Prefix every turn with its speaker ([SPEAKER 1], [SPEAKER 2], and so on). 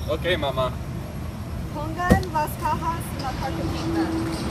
[SPEAKER 1] Okay, Mama.
[SPEAKER 2] Pongan las cajas en la carpetita.